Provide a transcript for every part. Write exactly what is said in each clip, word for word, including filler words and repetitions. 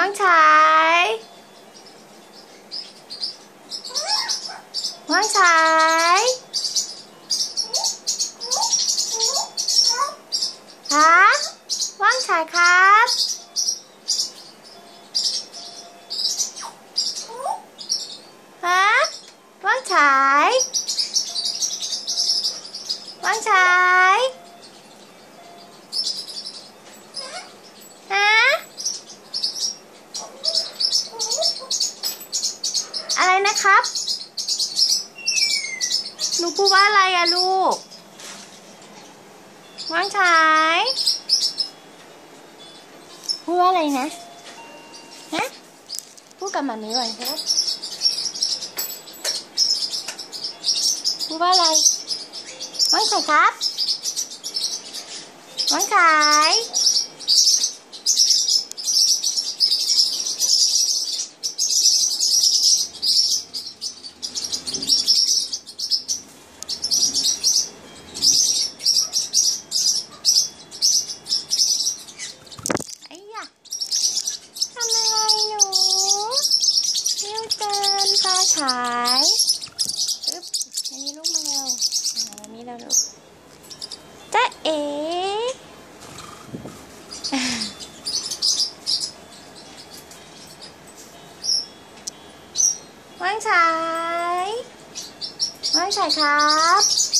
างฉายว่างฉายฮะว่างฉายครับฮะว่างฉายว่างฉายฮะอะไรนะครับหนูพูดว่าอะไรอะลูกว่างฉายพูดว่าอะไรนะฮะพูดกับหมามีก่อนครับพูดว่าอะไรว่างฉายครับว่างฉายทำอะไรหนูนิ้วเติมตาฉายอึ๊บอันนี้ลูกมาเร็วอันนี้เราดูจ๊ะเอ๋ว่างฉายว่างฉายครับ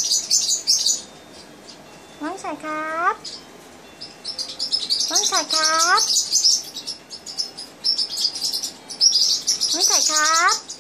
ว่างฉายครับว่างฉายครับว่างฉายครับ